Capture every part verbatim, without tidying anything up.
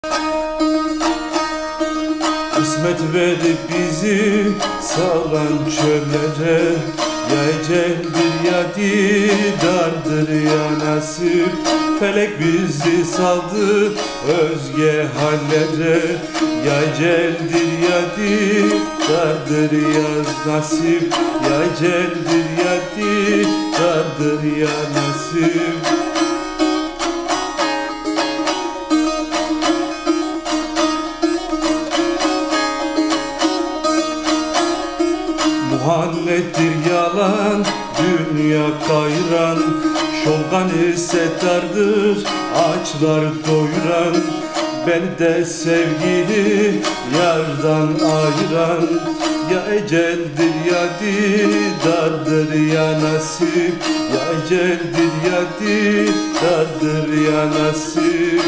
Kısmet verip bizi salan çöllere, ya eceldir ya didardır ya nasip. Felek bizi saldı özge hallere, ya eceldir ya didardır ya nasip. Ya eceldir ya didardır ya nasip. Muhammed'dir yalan, dünya kayran. Şolgan ise dardır, açlar doyuran. Beni de sevgili yardan ayıran. Ya eceldir ya didardır ya nasip. Ya eceldir ya didardır ya nasip.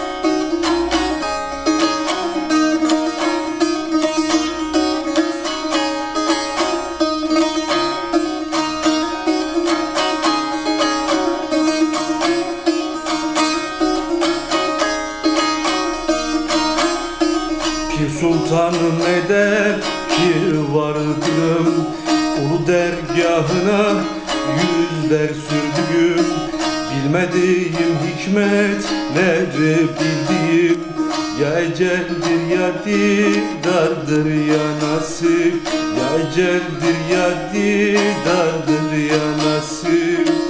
Pir sultanım eder ki vardım, ulu dergahına yüzler sürdüğüm. Bilmediğim hikmetleri bildiğim. Ya eceldir ya didardır ya nasip. Ya eceldir ya didardır ya nasip.